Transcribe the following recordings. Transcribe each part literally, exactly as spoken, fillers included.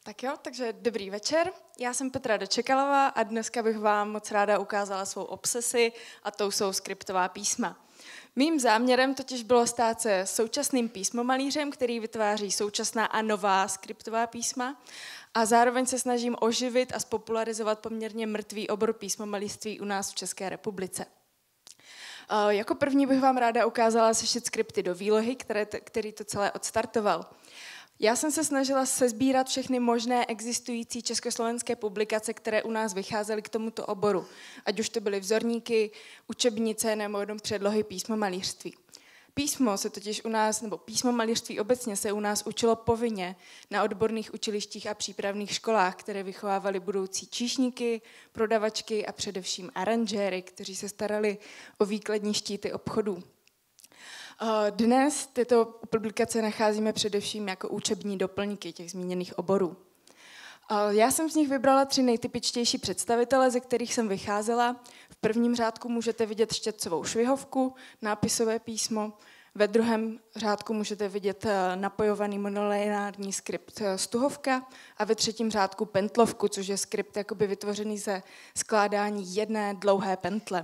Tak jo, takže dobrý večer. Já jsem Petra Dočekalová a dneska bych vám moc ráda ukázala svou obsesi a tou jsou skriptová písma. Mým záměrem totiž bylo stát se současným písmomalířem, který vytváří současná a nová skriptová písma a zároveň se snažím oživit a spopularizovat poměrně mrtvý obor písmomalířství u nás v České republice. Jako první bych vám ráda ukázala sešit skripty do výlohy, které, který to celé odstartoval. Já jsem se snažila sesbírat všechny možné existující československé publikace, které u nás vycházely k tomuto oboru. Ať už to byly vzorníky, učebnice nebo jenom předlohy písmomalířství. Písmo se totiž u nás, nebo písmomalířství obecně se u nás učilo povinně na odborných učilištích a přípravných školách, které vychovávaly budoucí číšníky, prodavačky a především aranžéry, kteří se starali o výkladní štíty obchodů. Dnes tyto publikace nacházíme především jako učební doplňky těch zmíněných oborů. Já jsem z nich vybrala tři nejtypičtější představitele, ze kterých jsem vycházela. V prvním řádku můžete vidět štětcovou švihovku, nápisové písmo, ve druhém řádku můžete vidět napojovaný monolineární skript stuhovka a ve třetím řádku pentlovku, což je skript jakoby vytvořený ze skládání jedné dlouhé pentle.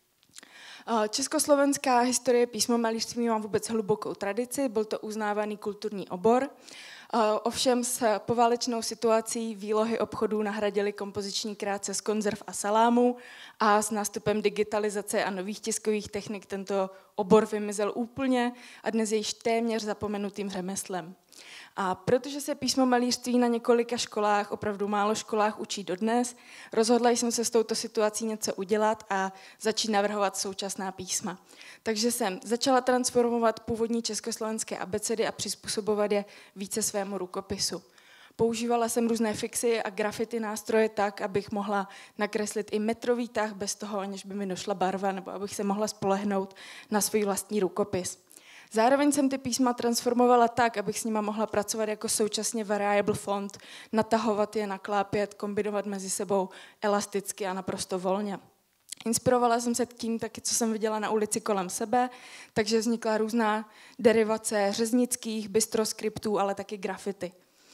Československá historie písmomalířství má vůbec hlubokou tradici, byl to uznávaný kulturní obor. Ovšem s poválečnou situací výlohy obchodů nahradily kompoziční krátce z konzerv a salámů a s nástupem digitalizace a nových tiskových technik tento obor vymizel úplně a dnes je již téměř zapomenutým řemeslem. A protože se písmomalířství na několika školách, opravdu málo školách učí dodnes, rozhodla jsem se s touto situací něco udělat a začít navrhovat současná písma. Takže jsem začala transformovat původní československé abecedy a přizpůsobovat je více svému rukopisu. Používala jsem různé fixy a grafity nástroje tak, abych mohla nakreslit i metrový tah bez toho, aniž by mi došla barva, nebo abych se mohla spolehnout na svůj vlastní rukopis. Zároveň jsem ty písma transformovala tak, abych s nima mohla pracovat jako současně variable font, natahovat je, naklápět, kombinovat mezi sebou elasticky a naprosto volně. Inspirovala jsem se tím taky, co jsem viděla na ulici kolem sebe, takže vznikla různá derivace řeznických, bystroskriptů, ale taky grafity.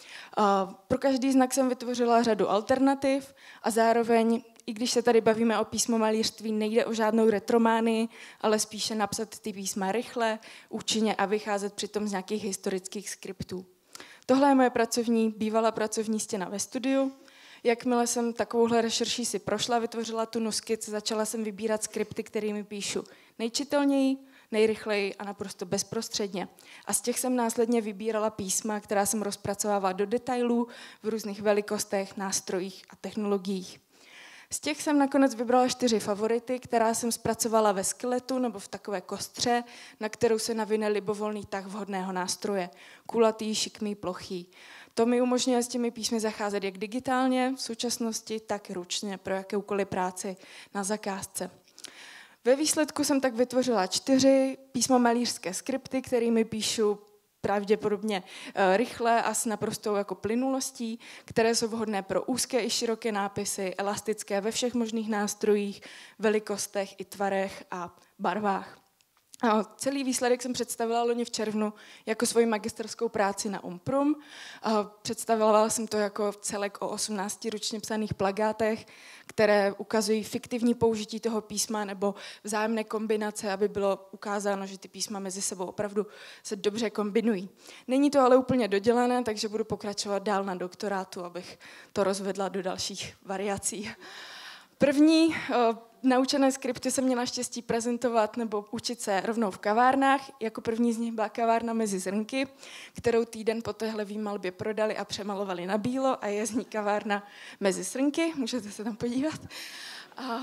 Pro každý znak jsem vytvořila řadu alternativ a zároveň, i když se tady bavíme o písmomalířství, nejde o žádnou retrománii, ale spíše napsat ty písma rychle, účinně a vycházet přitom z nějakých historických skriptů. Tohle je moje pracovní, bývalá pracovní stěna ve studiu. Jakmile jsem takovouhle rešerší si prošla, vytvořila tu nuskic, začala jsem vybírat skripty, kterými píšu nejčitelněji, nejrychleji a naprosto bezprostředně. A z těch jsem následně vybírala písma, která jsem rozpracovávala do detailů v různých velikostech, nástrojích a technologiích. Z těch jsem nakonec vybrala čtyři favority, která jsem zpracovala ve skeletu nebo v takové kostře, na kterou se navine libovolný tah vhodného nástroje. Kulatý, šikmý, plochý. To mi umožňuje s těmi písmy zacházet jak digitálně v současnosti, tak ručně pro jakoukoliv práci na zakázce. Ve výsledku jsem tak vytvořila čtyři písmomalířské skripty, kterými píšu pravděpodobně rychle a s naprostou jako plynulostí, které jsou vhodné pro úzké i široké nápisy, elastické ve všech možných nástrojích, velikostech i tvarech a barvách. A celý výsledek jsem představila loni v červnu jako svoji magisterskou práci na Umprum. A představovala jsem to jako celek o osmnácti ručně psaných plakátech, které ukazují fiktivní použití toho písma nebo vzájemné kombinace, aby bylo ukázáno, že ty písma mezi sebou opravdu se dobře kombinují. Není to ale úplně dodělané, takže budu pokračovat dál na doktorátu, abych to rozvedla do dalších variací. První naučené skripty jsem měla štěstí prezentovat nebo učit se rovnou v kavárnách. Jako první z nich byla kavárna Mezi zrnky, kterou týden po téhle výmalbě prodali a přemalovali na bílo a je z ní kavárna Mezi srnky. Můžete se tam podívat. A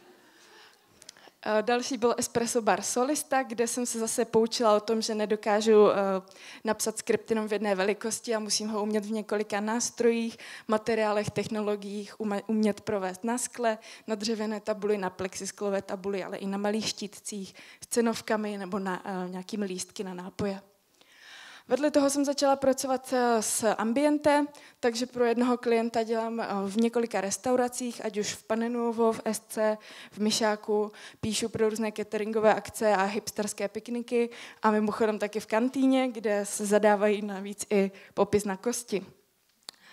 další byl Espresso Bar Solista, kde jsem se zase poučila o tom, že nedokážu uh, napsat skript jenom v jedné velikosti a musím ho umět v několika nástrojích, materiálech, technologiích, umět provést na skle, na dřevěné tabuli, na plexisklové tabuli, ale i na malých štítcích, s cenovkami nebo na uh, nějakými lístky na nápoje. Vedle toho jsem začala pracovat s ambiente, takže pro jednoho klienta dělám v několika restauracích, ať už v Panenuovo, v S C, v Myšáku, píšu pro různé cateringové akce a hipsterské pikniky a mimochodem taky v kantýně, kde se zadávají navíc i popis na kosti.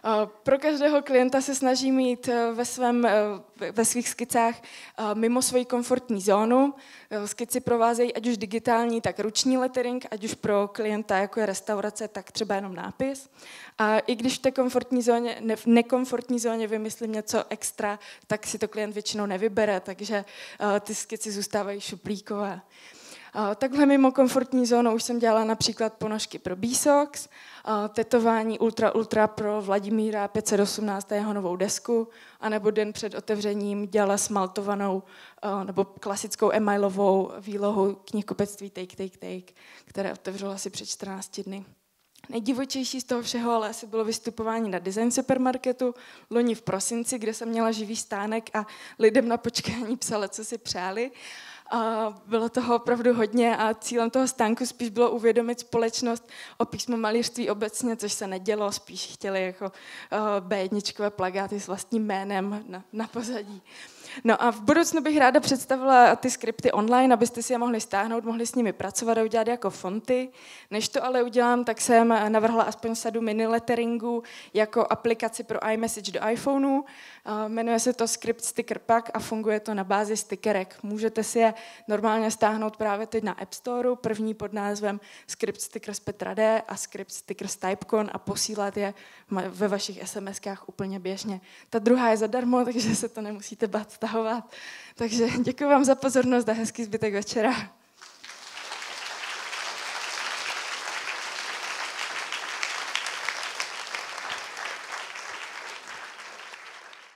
Pro každého klienta se snaží mít ve, svém, ve svých skicách mimo svoji komfortní zónu. Skici provázejí ať už digitální, tak ruční lettering, ať už pro klienta, jako je restaurace, tak třeba jenom nápis. A i když v té komfortní zóně, ne, v nekomfortní zóně vymyslím něco extra, tak si to klient většinou nevybere, takže ty skici zůstávají šuplíkové. Takhle mimo komfortní zónu už jsem dělala například ponožky pro B-Sox, tetování Ultra Ultra pro Vladimíra pět set osmnáct a jeho novou desku, anebo den před otevřením dělala smaltovanou nebo klasickou emailovou výlohu knihkupectví Take, Take, Take, které otevřelo asi před čtrnácti dny. Nejdivočejší z toho všeho ale asi bylo vystupování na Design Supermarketu loni v prosinci, kde jsem měla živý stánek a lidem na počkání psala, co si přáli. A bylo toho opravdu hodně a cílem toho stánku spíš bylo uvědomit společnost o písmomalířství obecně, což se nedělo, spíš chtěli jako bé jedna plakáty s vlastním jménem na, na pozadí. No a v budoucnu bych ráda představila ty skripty online, abyste si je mohli stáhnout, mohli s nimi pracovat a udělat jako fonty. Než to ale udělám, tak jsem navrhla aspoň sadu mini letteringů jako aplikaci pro iMessage do iPhoneu. Jmenuje se to Script Sticker Pack a funguje to na bázi stickerek. Můžete si je normálně stáhnout právě teď na App Storeu, první pod názvem Script Stickers Petra D a Script Stickers Typecon a posílat je ve vašich SMSkách úplně běžně. Ta druhá je zadarmo, takže se to nemusíte bát stahovat. Takže děkuji vám za pozornost a hezký zbytek večera.